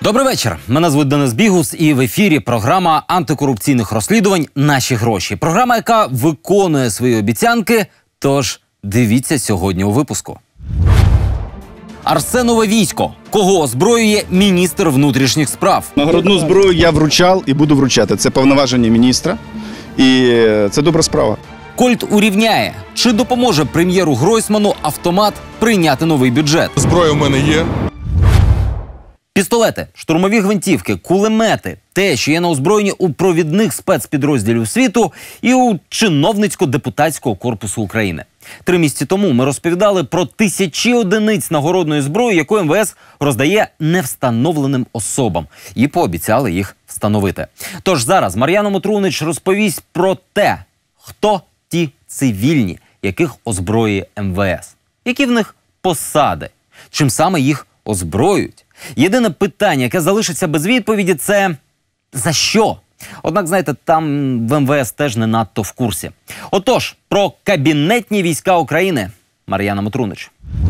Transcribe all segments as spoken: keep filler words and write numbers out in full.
Добрий вечір. Мене звуть Денис Бігус, і в ефірі програма антикорупційних розслідувань «Наші гроші». Програма, яка виконує свої обіцянки, тож дивіться сьогодні у випуску. Арсенове військо. Кого озброює міністр внутрішніх справ? Нагородну зброю я вручав і буду вручати. Це повноваження міністра. І це добра справа. Кольт урівняє. Чи допоможе прем'єру Гройсману автомат прийняти новий бюджет? Зброя в мене є. Пістолети, штурмові гвинтівки, кулемети – те, що є на озброєнні у провідних спецпідрозділів світу і у чиновницько-депутатського корпусу України. Три місяці тому ми розповідали про тисячі одиниць нагородної зброї, яку ем ве ес роздає невстановленим особам. І пообіцяли їх встановити. Тож зараз Мар'яна Мотрунич розповість про те, хто ті цивільні, яких озброює ем ве ес. Які в них посади, чим саме їх озброюють. Єдине питання, яке залишиться без відповіді – це за що? Однак, знаєте, там в ем ве ес теж не надто в курсі. Отож, про кабінетні війська України Мар'яна Мотрунич.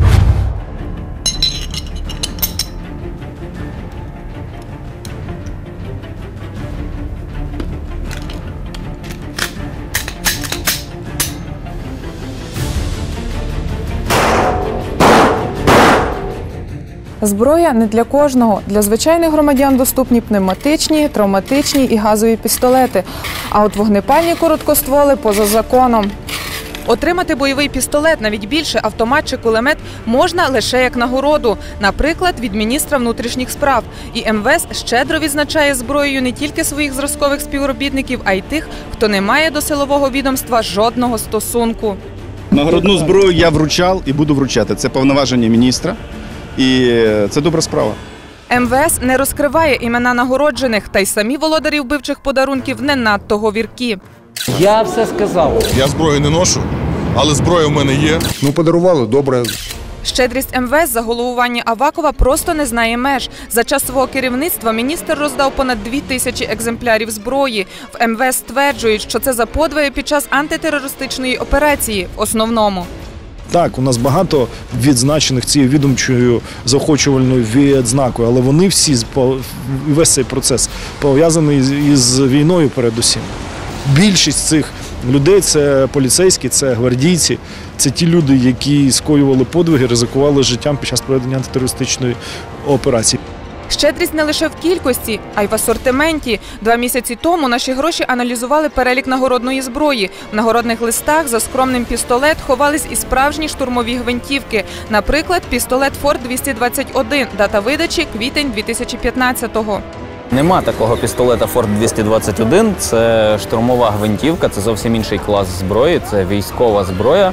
Зброя не для кожного. Для звичайних громадян доступні пневматичні, травматичні і газові пістолети. А от вогнепальні короткостволи поза законом. Отримати бойовий пістолет, навіть більше автомат чи кулемет, можна лише як нагороду. Наприклад, від міністра внутрішніх справ. І ем ве ес щедро відзначає зброєю не тільки своїх зразкових співробітників, а й тих, хто не має до силового відомства жодного стосунку. Нагородну зброю я вручав і буду вручати. Це повноваження міністра. І це добра справа. ем ве ес не розкриває імена нагороджених, та й самі володарі вбивчих подарунків не надто говіркі. Я все сказав. Я зброю не ношу, але зброя в мене є. Ну, подарували, добре. Щедрість ем ве ес за головування Авакова просто не знає меж. За час свого керівництва міністр роздав понад дві тисячі екземплярів зброї. В ем ве ес стверджують, що це за подвиги під час антитерористичної операції в основному. Так, у нас багато відзначених цією відомчою заохочувальною відзнакою, але вони всі, весь цей процес пов'язаний із війною передусім. Більшість цих людей – це поліцейські, це гвардійці, це ті люди, які скоювали подвиги, ризикували життям під час проведення антитерористичної операції. Щедрість не лише в кількості, а й в асортименті. Два місяці тому наші гроші аналізували перелік нагородної зброї. В нагородних листах за скромним пістолет ховались і справжні штурмові гвинтівки. Наприклад, пістолет Форд двісті двадцять один, дата видачі – квітень дві тисячі п'ятнадцятого. Нема такого пістолета Форд двісті двадцять один. Це штурмова гвинтівка, це зовсім інший клас зброї, це військова зброя,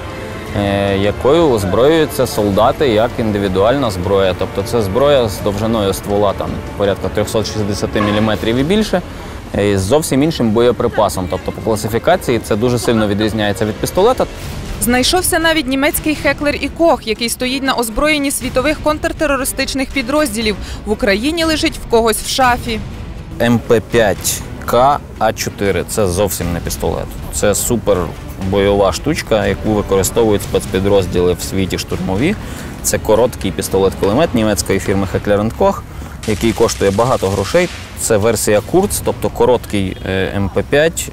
якою озброюються солдати як індивідуальна зброя. Тобто це зброя з довжиною ствола там, порядка триста шістдесят міліметрів і більше, і з зовсім іншим боєприпасом. Тобто по класифікації це дуже сильно відрізняється від пістолета. Знайшовся навіть німецький Хеклер і Кох, який стоїть на озброєнні світових контртерористичних підрозділів. В Україні лежить в когось в шафі. ем пе п'ять ка а чотири – це зовсім не пістолет. Це супер бойова штучка, яку використовують спецпідрозділи в світі штурмові. Це короткий пістолет-кулемет німецької фірми Heckler енд Koch, який коштує багато грошей. Це версія Kurz, тобто короткий ем пе п'ять.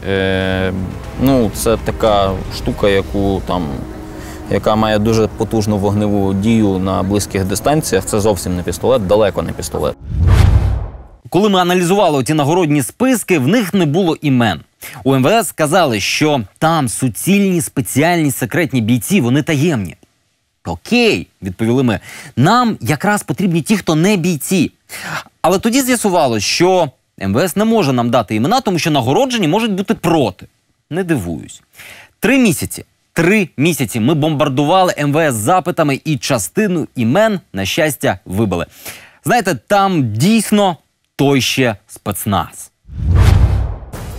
Ну, це така штука, яку там, яка має дуже потужну вогневу дію на близьких дистанціях. Це зовсім не пістолет, далеко не пістолет. Коли ми аналізували ті нагородні списки, в них не було імен. У ем ве ес сказали, що там суцільні спеціальні секретні бійці, вони таємні. Окей, відповіли ми, нам якраз потрібні ті, хто не бійці. Але тоді з'ясувалося, що ем ве ес не може нам дати імена, тому що нагороджені можуть бути проти. Не дивуюсь. Три місяці, три місяці ми бомбардували ем ве ес запитами і частину імен, на щастя, вибили. Знаєте, там дійсно той ще спецназ.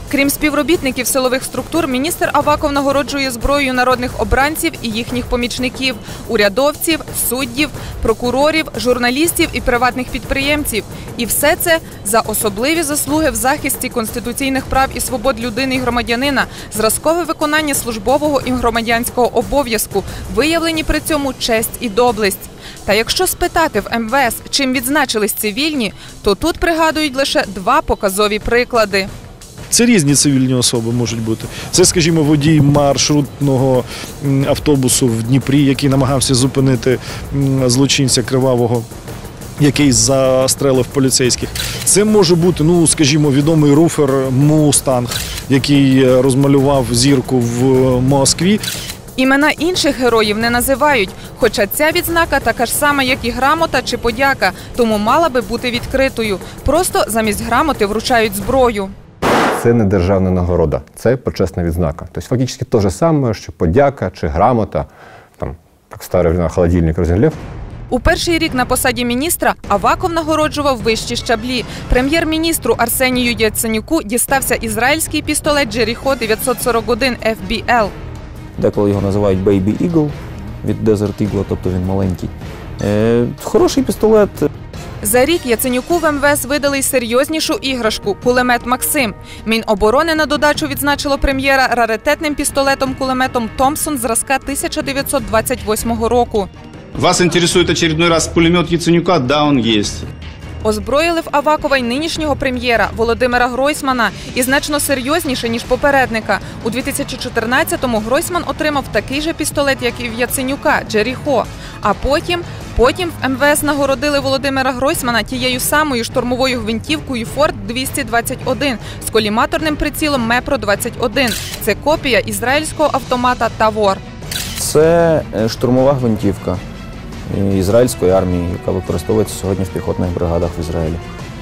Крім співробітників силових структур, міністр Аваков нагороджує зброєю народних обранців і їхніх помічників – урядовців, суддів, прокурорів, журналістів і приватних підприємців. І все це за особливі заслуги в захисті конституційних прав і свобод людини і громадянина, зразкове виконання службового і громадянського обов'язку, виявлені при цьому честь і доблесть. Та якщо спитати в ем ве ес, чим відзначились цивільні, то тут пригадують лише два показові приклади. Це різні цивільні особи можуть бути. Це, скажімо, водій маршрутного автобусу в Дніпрі, який намагався зупинити злочинця кривавого, який застрелив поліцейських. Це може бути, ну, скажімо, відомий руфер Мустанг, який розмалював зірку в Москві. Імена інших героїв не називають, хоча ця відзнака така ж сама, як і грамота чи подяка, тому мала би бути відкритою. Просто замість грамоти вручають зброю. Це не державна нагорода, це почесна відзнака. Тобто фактично те ж саме, що подяка чи грамота, там, як старий на холодильник розігрів. У перший рік на посаді міністра Аваков нагороджував вищі щаблі. Прем'єр-міністру Арсенію Яценюку дістався ізраїльський пістолет Джеріхо дев'ятсот сорок один еф бі ел. Деколи його називають Baby Eagle від Desert Eagle, тобто він маленький. Е, хороший пістолет. За рік Яценюку в ем ве ес видали й серйознішу іграшку – кулемет «Максим». Міноборони на додачу відзначило прем'єра раритетним пістолетом-кулеметом «Томпсон» зразка тисяча дев'ятсот двадцять восьмого року. Вас интересует очередной раз пулемет Яценюка? Да, он есть. Озброїли в Авакова й нинішнього прем'єра Володимира Гройсмана і значно серйозніше, ніж попередника. У дві тисячі чотирнадцятому Гройсман отримав такий же пістолет, як і в Яценюка – Джеріхо. А потім, потім в ем ве ес нагородили Володимира Гройсмана тією самою штурмовою гвинтівкою Форд двісті двадцять один з коліматорним прицілом Мепро двадцять один. Це копія ізраїльського автомата «Тавор». Це штурмова гвинтівка ізраїльської армії, яка використовується сьогодні в піхотних бригадах в Ізраїлі.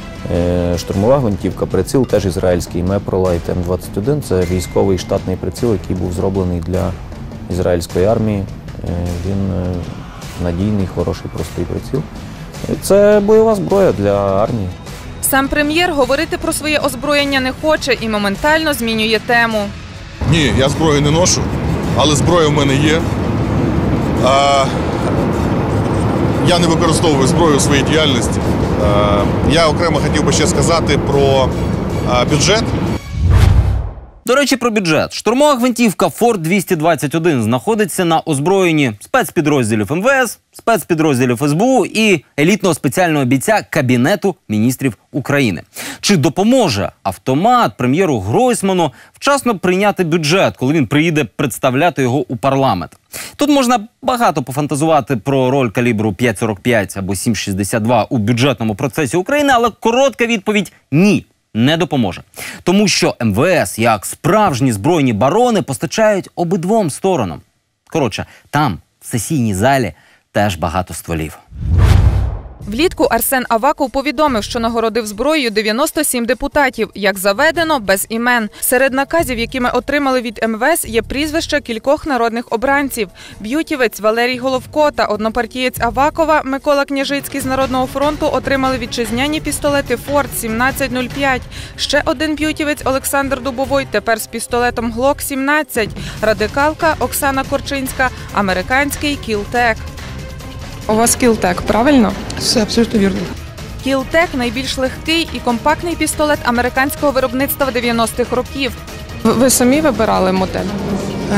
Штурмова гвинтівка, приціл теж ізраїльський Мепро Лайт ем двадцять один. Це військовий штатний приціл, який був зроблений для ізраїльської армії. Він надійний, хороший, простий приціл. Це бойова зброя для армії. Сам прем'єр говорити про своє озброєння не хоче і моментально змінює тему. Ні, я зброю не ношу, але зброя в мене є. А, я не використовую зброю у своїй діяльності. А, я окремо хотів би ще сказати про а, бюджет. До речі, про бюджет. Штурмова гвинтівка Форд двісті двадцять один знаходиться на озброєнні спецпідрозділів ем ве ес, спецпідрозділів ес бе у і елітного спеціального бійця Кабінету міністрів України. Чи допоможе автомат прем'єру Гройсману вчасно прийняти бюджет, коли він приїде представляти його у парламент? Тут можна багато пофантазувати про роль калібру п'ять сорок п'ять або сім шістдесят два у бюджетному процесі України, але коротка відповідь – ні. Не допоможе. Тому що ем ве ес, як справжні збройні барони, постачають обидвом сторонам. Коротше, там, в сесійній залі, теж багато стволів. Влітку Арсен Аваков повідомив, що нагородив зброєю дев'яносто сім депутатів, як заведено, без імен. Серед наказів, які ми отримали від ем ве ес, є прізвища кількох народних обранців. Б'ютівець Валерій Головко та однопартієць Авакова Микола Княжицький з Народного фронту отримали вітчизняні пістолети Форд сімнадцять нуль п'ять. Ще один б'ютівець Олександр Дубовой тепер з пістолетом Глок сімнадцять. Радикалка Оксана Корчинська – американський Кілтек. У вас Кілтек, правильно? Все абсолютно вірно. Кілтек – найбільш легкий і компактний пістолет американського виробництва дев'яностих років. Ви, ви самі вибирали модель? Е,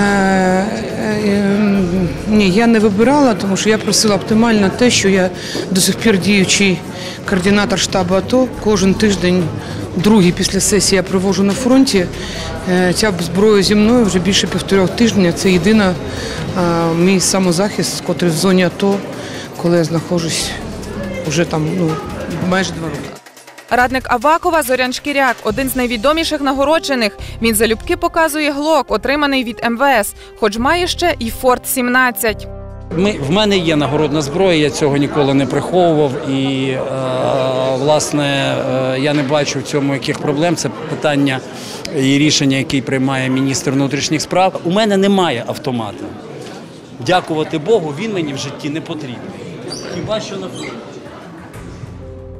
е, ні, я не вибирала, тому що я просила оптимально те, що я до сих пір діючий координатор штабу АТО. Кожен тиждень, другий після сесії я проводжу на фронті. Е, ця зброя зі мною вже більше півторох тижня. Це єдина е, мій самозахист, котрий в зоні АТО, коли я знаходжусь вже там, ну, майже два роки. Радник Авакова Зорян Шкіряк – один з найвідоміших нагороджених. Він залюбки показує глок, отриманий від ем ве ес, хоч має ще і Форд сімнадцять. Ми, в мене є нагородна зброя, я цього ніколи не приховував і, е, власне, е, я не бачу в цьому яких проблем. Це питання і рішення, яке приймає міністр внутрішніх справ. У мене немає автомата. Дякувати Богу, він мені в житті не потрібний. Хіба що на фронті.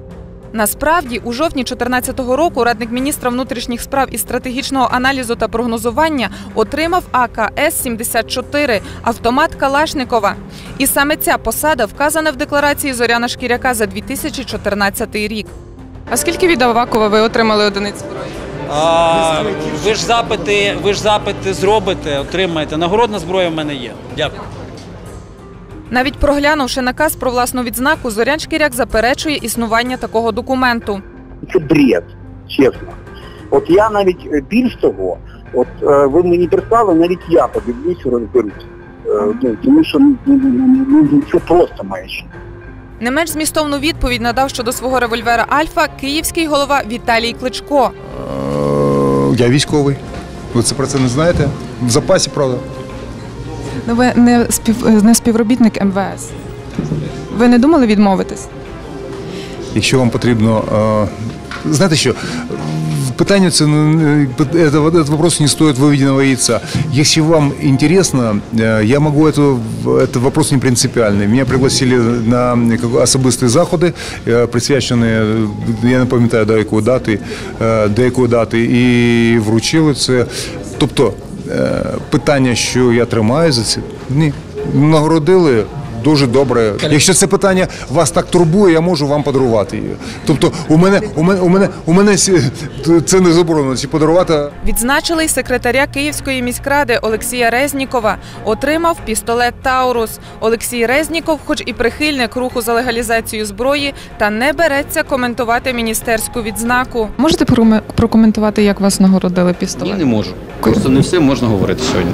Насправді, у жовтні дві тисячі чотирнадцятого року радник міністра внутрішніх справ і стратегічного аналізу та прогнозування отримав А К С сімдесят чотири – автомат Калашникова. І саме ця посада вказана в декларації Зоряна Шкіряка за дві тисячі чотирнадцятий рік. А скільки від Авакова ви отримали одиниць зброї? А, ви ж запити, ви ж запити зробите, отримаєте. Нагородна зброя в мене є. Дякую. Навіть проглянувши наказ про власну відзнаку, Зорян Шкіряк заперечує існування такого документу. Це бред, чесно. От я навіть, більш того, от е, ви мені прислали, навіть я подивлюсь і розберусь. Е, ну, тому що ну, ну, ну, ну, це просто маячня. Не менш змістовну відповідь надав щодо свого револьвера «Альфа» київський голова Віталій Кличко. Я військовий. Ви це про це не знаєте? В запасі, правда. Ну, ви не, спів, не співробітник М В С. Ви не думали відмовитись? Якщо вам потрібно... Е, знаєте що? Питание, этот вопрос не стоит выведенного яйца. Если вам интересно, я могу, это, это вопрос не принципиальный. Меня пригласили на особисті заходи, присвячені, я не пам'ятаю до якої дати, до якої дати, і вручили це. Тобто, питання, що я тримаю за це, ні, нагородили. Дуже добре. Якщо це питання вас так турбує, я можу вам подарувати її. Тобто у мене, у мене, у мене, у мене це не заборонено, чи подарувати. Відзначили й секретаря Київської міськради Олексія Резнікова. Отримав пістолет «Таурус». Олексій Резніков, хоч і прихильник руху за легалізацію зброї, та не береться коментувати міністерську відзнаку. Можете прокоментувати, як вас нагородили пістолет? Ні, не можу. Просто не все можна говорити сьогодні.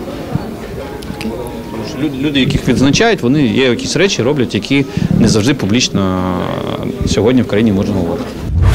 Люди, яких відзначають, вони є якісь речі, роблять, які не завжди публічно сьогодні в країні можна говорити.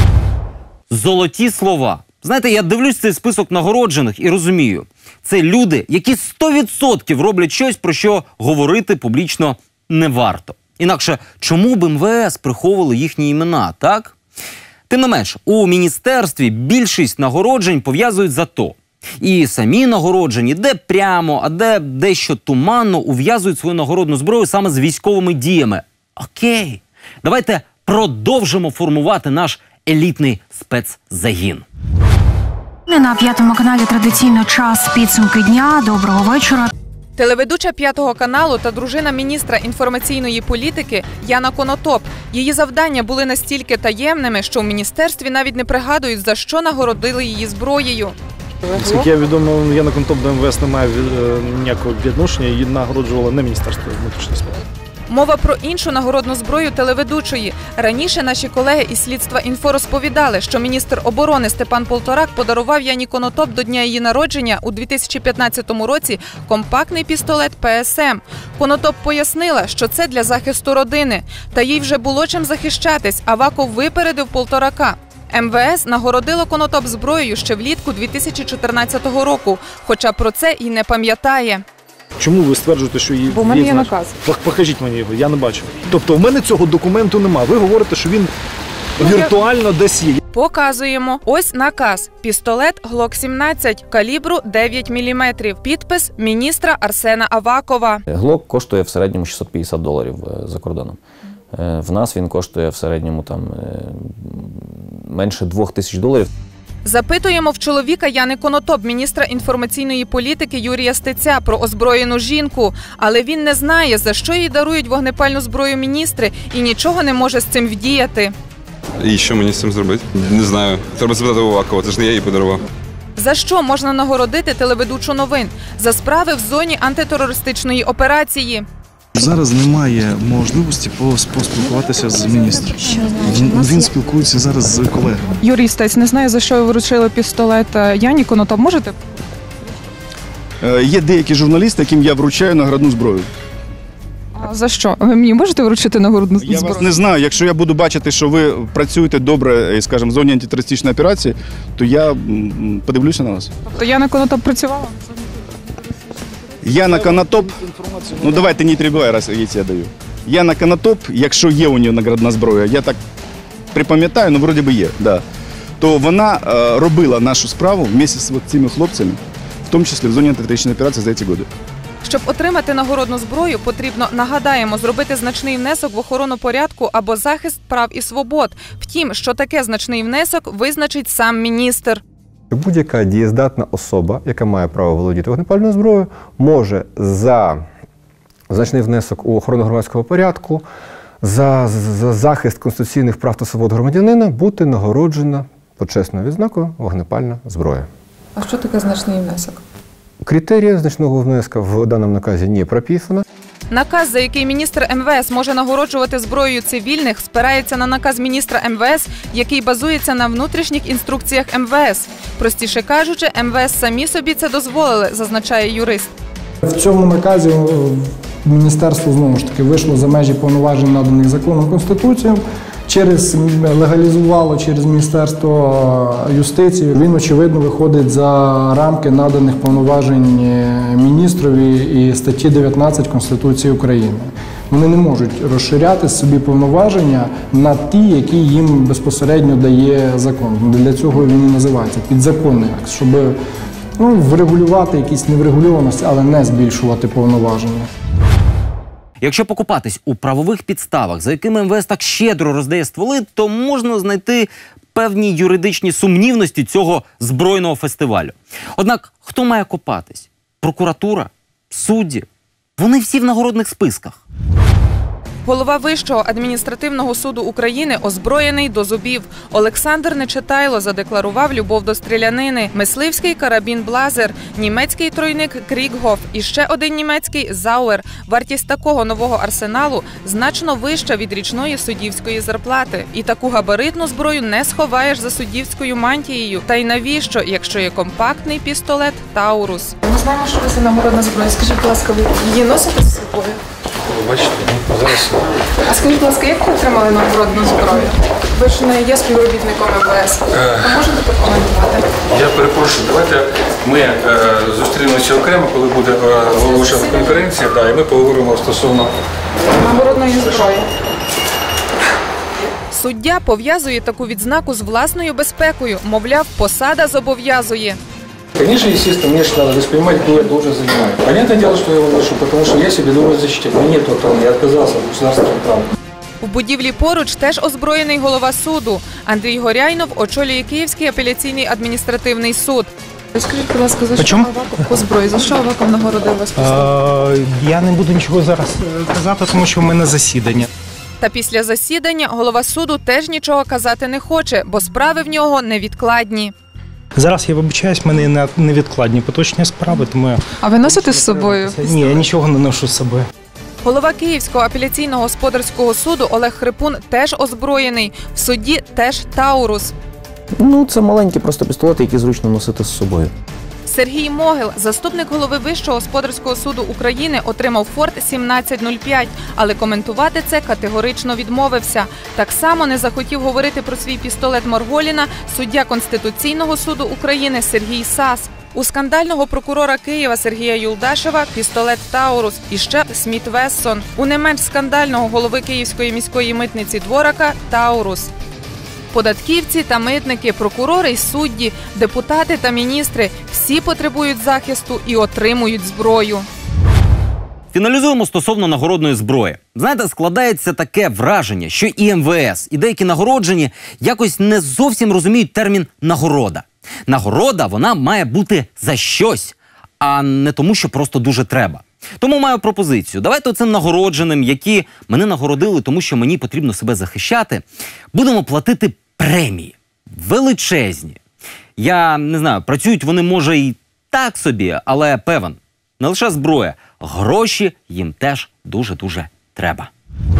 Золоті слова. Знаєте, я дивлюсь цей список нагороджених і розумію. Це люди, які сто відсотків роблять щось, про що говорити публічно не варто. Інакше, чому б М В С приховували їхні імена, так? Тим не менш, у міністерстві більшість нагороджень пов'язують за то. І самі нагороджені, де прямо, а де дещо туманно ув'язують свою нагородну зброю саме з військовими діями. Окей, давайте продовжимо формувати наш елітний спецзагін. На п'ятому каналі традиційно час підсумки дня. Доброго вечора. Телеведуча п'ятого каналу та дружина міністра інформаційної політики Яна Конотоп. Її завдання були настільки таємними, що в міністерстві навіть не пригадують, за що нагородили її зброєю. Наскільки я відомо, Яна Конотоп до М В С не має ніякого відношення, її нагороджувало не Міністерство внутрішніх справ. Мова про іншу нагородну зброю телеведучої. Раніше наші колеги із слідства «Інфо» розповідали, що міністр оборони Степан Полторак подарував Яні Конотоп до дня її народження у дві тисячі п'ятнадцятому році компактний пістолет П С М. Конотоп пояснила, що це для захисту родини. Та їй вже було чим захищатись, Аваков випередив Полторака. М В С нагородило Конотоп зброєю ще влітку дві тисячі чотирнадцятого року, хоча про це і не пам'ятає. Чому ви стверджуєте, що її... Бо в мене є наказ. Покажіть мені його, я не бачив. Тобто в мене цього документу нема. Ви говорите, що він віртуально десь є. Показуємо. Ось наказ. Пістолет Глок сімнадцять, калібру дев'ять міліметрів. Підпис міністра Арсена Авакова. Глок коштує в середньому шістсот п'ятдесят доларів за кордоном. В нас він коштує в середньому там менше двох тисяч доларів. Запитуємо в чоловіка Яни Конотоп, міністра інформаційної політики Юрія Стеця, про озброєну жінку. Але він не знає, за що їй дарують вогнепальну зброю міністри, і нічого не може з цим вдіяти. І що мені з цим зробити? Не знаю. Треба запитати у Авакова, це ж не я їй подарував. За що можна нагородити телеведучу новин? За справи в зоні антитерористичної операції. Зараз немає можливості поспілкуватися з міністром. Він спілкується зараз з колегами. Юрій Стець не знає, за що ви вручили пістолет Яні Конотоп. Можете? Е, є деякі журналісти, яким я вручаю нагородну зброю. А за що? Ви мені можете вручити нагородну зброю? Я вас не знаю. Якщо я буду бачити, що ви працюєте добре, скажімо, в зоні антитерористичної операції, то я подивлюся на вас. Тобто Яна Конотоп працювала? Яна Конотоп, ну давайте не требує, раз я даю. Яна Конотоп, якщо є у нього нагородна зброя, я так припам'ятаю, ну вроді би є, да, то вона е, робила нашу справу вместе з цими хлопцями, в тому числі в зоні антитерористичної операції за ці роки. Щоб отримати нагородну зброю, потрібно, нагадаємо, зробити значний внесок в охорону порядку або захист прав і свобод. Втім, що таке значний внесок, визначить сам міністр. Будь-яка дієздатна особа, яка має право володіти вогнепальною зброєю, може за значний внесок у охорону громадського порядку, за, за захист конституційних прав та свобод громадянина бути нагороджена почесною відзнакою вогнепальна зброя. А що таке значний внесок? Критерії значного внеска в даному наказі не прописано. Наказ, за який міністр ем ве ес може нагороджувати зброєю цивільних, спирається на наказ міністра ем ве ес, який базується на внутрішніх інструкціях ем ве ес. Простіше кажучи, ем ве ес самі собі це дозволили, зазначає юрист. В цьому наказі міністерство, знову ж таки, вийшло за межі повноважень, наданих законом, Конституцією, через легалізувало через Міністерство юстиції. Він, очевидно, виходить за рамки наданих повноважень міністрові і статті дев'ятнадцять Конституції України. Вони не можуть розширяти собі повноваження на ті, які їм безпосередньо дає закон. Для цього він і називається підзаконний акт, щоб ну, врегулювати якісь неврегульованості, але не збільшувати повноваження. Якщо покупатись у правових підставах, за якими ем ве ес так щедро роздає стволи, то можна знайти певні юридичні сумнівності цього збройного фестивалю. Однак, хто має копатись? Прокуратура? Судді? Вони всі в нагородних списках. Голова Вищого адміністративного суду України озброєний до зубів. Олександр Нечитайло задекларував любов до стрілянини. Мисливський карабін Блазер, німецький тройник Кріггоф і ще один німецький Зауер. Вартість такого нового арсеналу значно вища від річної суддівської зарплати. І таку габаритну зброю не сховаєш за суддівською мантією. Та й навіщо, якщо є компактний пістолет Таурус? Ми знаємо, що ви це нагородна зброя. Скажіть, будь ласка, ви її носите з собою? Бачите, ну, зараз... А скажіть, будь ласка, як ви отримали нагородну зброю? Ви ж не є співробітником ем ве ес. Ви можете прокоментувати? Я перепрошую, давайте ми е, зустрінемося окремо, коли буде е, оголошена конференція, да, і ми поговоримо стосовно нагородної зброї. Суддя пов'язує таку відзнаку з власною безпекою. Мовляв, посада зобов'язує. Конечно, естественно, мне же надо воспринимать, кто я должен занимать. Понятное дело, что я его ношу, потому что я себе должен защитить. Мне нет права, я отказался от государственного права. В будівлі поруч теж озброєний голова суду. Андрій Горяйнов очолює Київський апеляційний адміністративний суд. Скажіть, будь ласка, за що Аваков по зброї? За що Аваков нагородив вас? Я не буду нічого зараз казати, тому що в мене засідання. Та після засідання голова суду теж нічого казати не хоче, бо справи в нього невідкладні. Зараз, я вибачаюсь, в мене невідкладні поточні справи, тому... А ви носите з собою? Ні, я нічого не ношу з собою. Голова Київського апеляційного господарського суду Олег Хрипун теж озброєний. В суді теж Таурус. Ну, це маленькі просто пістолети, які зручно носити з собою. Сергій Могил, заступник голови Вищого господарського суду України, отримав Форт сімнадцять нуль п'ять, але коментувати це категорично відмовився. Так само не захотів говорити про свій пістолет Марголіна суддя Конституційного суду України Сергій Сас. У скандального прокурора Києва Сергія Юлдашева пістолет Таурус і ще Сміт Вессон. У не менш скандального голови Київської міської митниці Дворака Таурус. Податківці та митники, прокурори й судді, депутати та міністри – всі потребують захисту і отримують зброю. Фіналізуємо стосовно нагородної зброї. Знаєте, складається таке враження, що і ем ве ес, і деякі нагороджені якось не зовсім розуміють термін «нагорода». Нагорода, вона має бути за щось, а не тому, що просто дуже треба. Тому маю пропозицію. Давайте оцим нагородженим, які мене нагородили, тому що мені потрібно себе захищати, будемо платити премії. Величезні. Я не знаю, працюють вони, може, і так собі, але певен, не лише зброя, гроші їм теж дуже-дуже треба.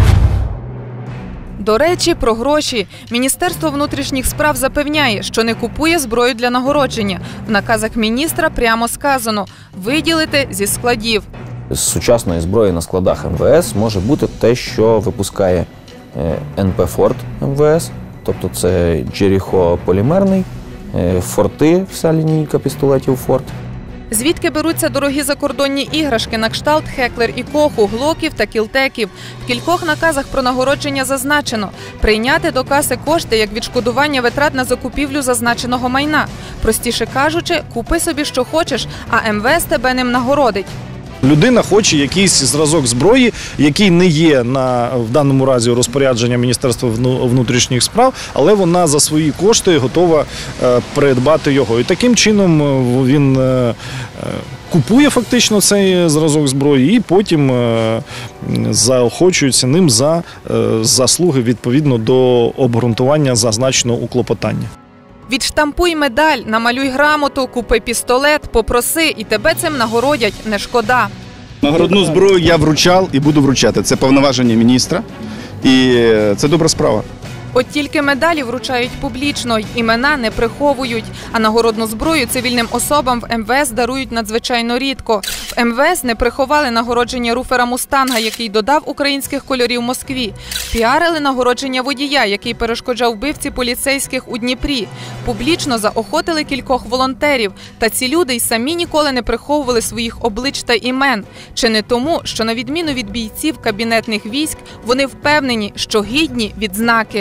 До речі, про гроші. Міністерство внутрішніх справ запевняє, що не купує зброю для нагородження. В наказах міністра прямо сказано – виділити зі складів. З сучасної зброї на складах ем ве ес може бути те, що випускає ен пе Форт ем ве ес, тобто це Джеріхо полімерний, Форти, вся лінійка пістолетів Форт. Звідки беруться дорогі закордонні іграшки на кшталт Хеклер і Коху, глоків та кілтеків? В кількох наказах про нагородження зазначено – прийняти до каси кошти як відшкодування витрат на закупівлю зазначеного майна. Простіше кажучи, купи собі що хочеш, а ем ве ес тебе ним нагородить. Людина хоче якийсь зразок зброї, який не є на, в даному разі розпорядження Міністерства внутрішніх справ, але вона за свої кошти готова е, придбати його. І таким чином він е, купує фактично цей зразок зброї і потім е, заохочується ним за е, заслуги відповідно до обґрунтування зазначеного у клопотанні. Відштампуй медаль, намалюй грамоту, купи пістолет, попроси, і тебе цим нагородять, не шкода. Нагородну зброю я вручав і буду вручати. Це повноваження міністра, і це добра справа. От тільки медалі вручають публічно, імена не приховують, а нагородну зброю цивільним особам в ем ве ес дарують надзвичайно рідко. В ем ве ес не приховали нагородження Руфера Мустанга, який додав українських кольорів Москві. Піарили нагородження водія, який перешкоджав вбивці поліцейських у Дніпрі. Публічно заохотили кількох волонтерів. Та ці люди й самі ніколи не приховували своїх облич та імен. Чи не тому, що на відміну від бійців кабінетних військ, вони впевнені, що гідні відзнаки.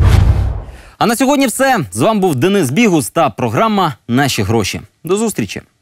А на сьогодні все. З вами був Денис Бігус та програма «Наші гроші». До зустрічі!